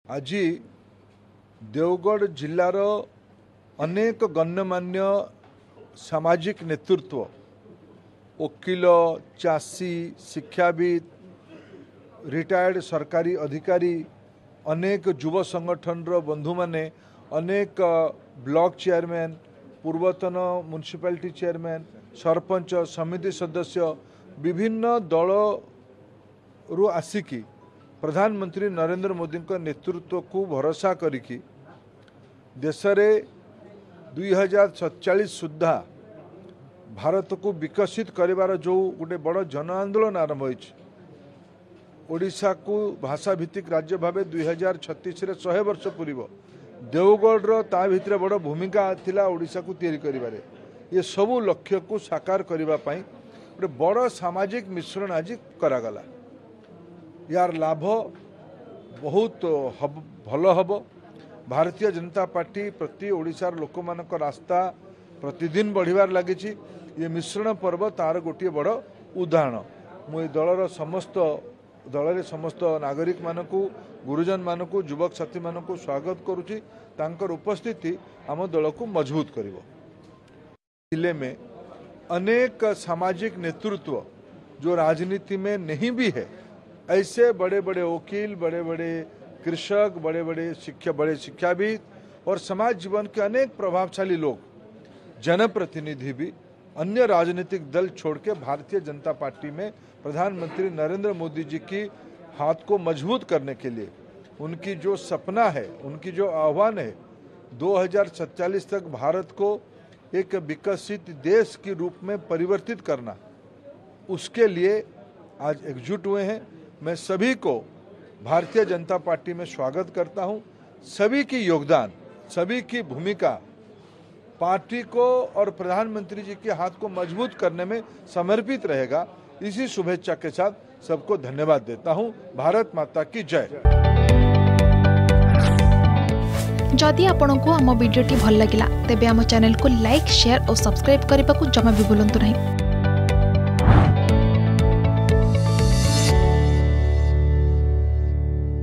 आज देवगढ़ जिलार अनेक गण्यमान्य सामाजिक नेतृत्व वकील चाषी शिक्षाविद रिटायर्ड सरकारी अधिकारी अनेक युव संगठन बंधु माने अनेक ब्लॉक चेयरमैन पूर्वतन म्युनिसिपालिटी चेयरमैन सरपंच समिति सदस्य विभिन्न दल रु आसिकी प्रधानमंत्री नरेंद्र मोदी को नेतृत्व को भरोसा करिकी देश में 2047 सुधा भारत को विकसित करिवार जो गोटे बड़ जन आंदोलन आरंभ होइछि। ओडिशा को भाषा भित्तिक राज्य भाव 2036 रे 100 वर्ष पूर्व देवगढ़ ता भितर बड़ भूमिका थिला ओडिशा को तैयारी करिवारे। ये सबू लक्ष्य को साकार करने गोटे बड़ सामाजिक मिश्रण आज करागला। यार लाभ बहुत भल हम। भारतीय जनता पार्टी प्रति ओडिशार लोक मानक रास्ता प्रतिदिन बढ़िबार लगी। ये मिश्रण पर्व तार गोटे बड़ उदाहरण। मु दलर समस्त नागरिक मानक गुरुजन मानक युवक साथी मानक स्वागत करुच्ची। तांकर उपस्थिति आम दल को मजबूत करिवो। जिले में अनेक सामाजिक नेतृत्व जो राजनीति में नहीं भी है, ऐसे बड़े बड़े वकील बड़े बड़े कृषक बड़े शिक्षाविद और समाज जीवन के अनेक प्रभावशाली लोग जनप्रतिनिधि भी अन्य राजनीतिक दल छोड़ के भारतीय जनता पार्टी में प्रधानमंत्री नरेंद्र मोदी जी की हाथ को मजबूत करने के लिए उनकी जो सपना है, उनकी जो आह्वान है 2047 तक भारत को एक विकसित देश के रूप में परिवर्तित करना, उसके लिए आज एकजुट हुए हैं। मैं सभी को भारतीय जनता पार्टी में स्वागत करता हूं। सभी की योगदान, सभी की भूमिका पार्टी को और प्रधानमंत्री जी के हाथ को मजबूत करने में समर्पित रहेगा। इसी शुभेच्छा के साथ सबको धन्यवाद देता हूं। भारत माता की जय। जदि आपंक आम भिडी भल लगा तेब आम चैनल को लाइक शेयर और सब्सक्राइब करने को जमा भी भूलु नहीं।